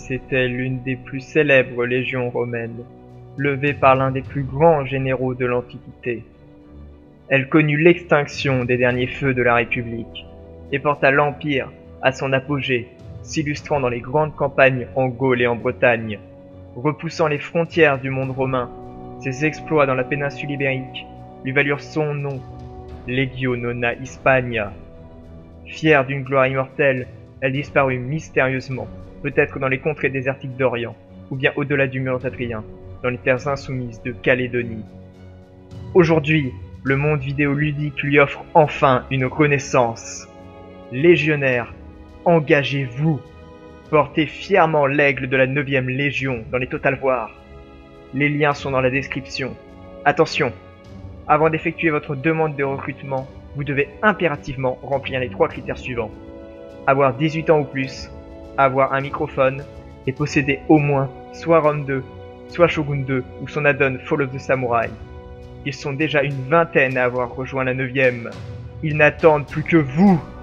C'était l'une des plus célèbres légions romaines, levée par l'un des plus grands généraux de l'Antiquité. Elle connut l'extinction des derniers feux de la République et porta l'Empire à son apogée, s'illustrant dans les grandes campagnes en Gaule et en Bretagne, repoussant les frontières du monde romain. Ses exploits dans la péninsule ibérique lui valurent son nom, Legio Nona Hispania. Fière d'une gloire immortelle, elle disparut mystérieusement, peut-être dans les contrées désertiques d'Orient, ou bien au-delà du mur tatrien, dans les terres insoumises de Calédonie. Aujourd'hui, le monde vidéoludique lui offre enfin une renaissance. Légionnaires, engagez-vous! Portez fièrement l'aigle de la 9e Légion dans les Total War. Les liens sont dans la description. Attention! Avant d'effectuer votre demande de recrutement, vous devez impérativement remplir les 3 critères suivants. Avoir 18 ans ou plus, avoir un microphone et posséder au moins soit Rome 2, soit Shogun 2 ou son add-on Fall of the Samurai. Ils sont déjà une vingtaine à avoir rejoint la 9e. Ils n'attendent plus que vous!